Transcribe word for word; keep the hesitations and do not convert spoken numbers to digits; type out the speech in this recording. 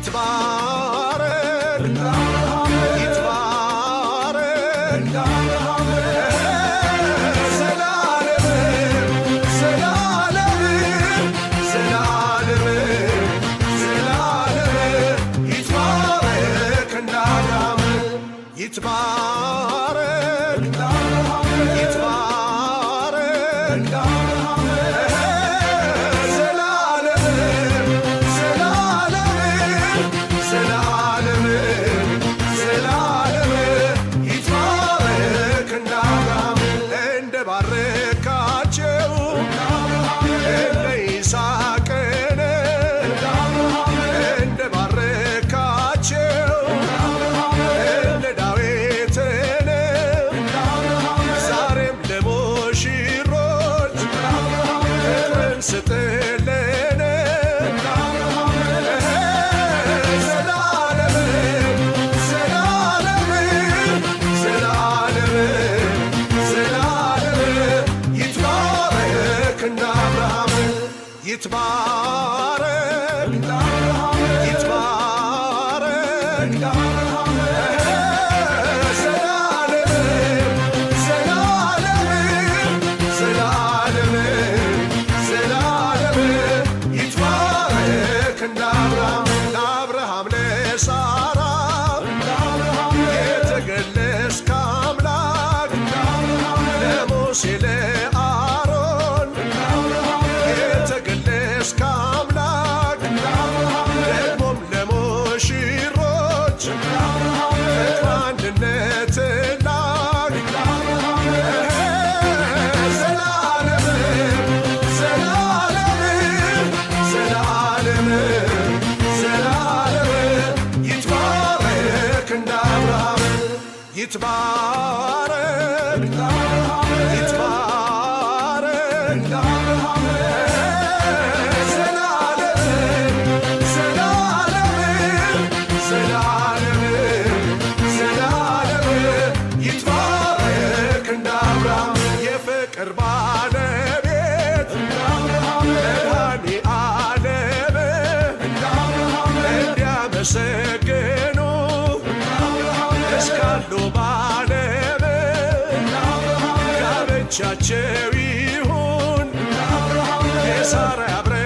ይትባረክ ይትባረክ ዘላለም ዘላለም ዘላለም ዘላለም ይትባረክ እንዳብርሃም ይትባረክ ይትባረክ ይትባረክ ይትባረክ ዘላለም ዘላለም ዘላለም ዘላለም ይትባረክ እንዳብርሃም ለአብርሃም ለሳራ የተገለጽክ አምላክ ለሙሴ ለአሮን የተገለጽክ አምላክ ደግሞም ለሙሽሮች ፍቅር አንድነት ላክ ዘላለም ዘላለም ዘላለም ዘላለም ይትባረክ እንዳብርሃም ይትባረክ ይትባረክ የፍቅር ባለቤት መድኃኔዓለም እንዲያመሰግኑ እስካሉ በዓለም ጋብቻቸው ይሁን የሳራ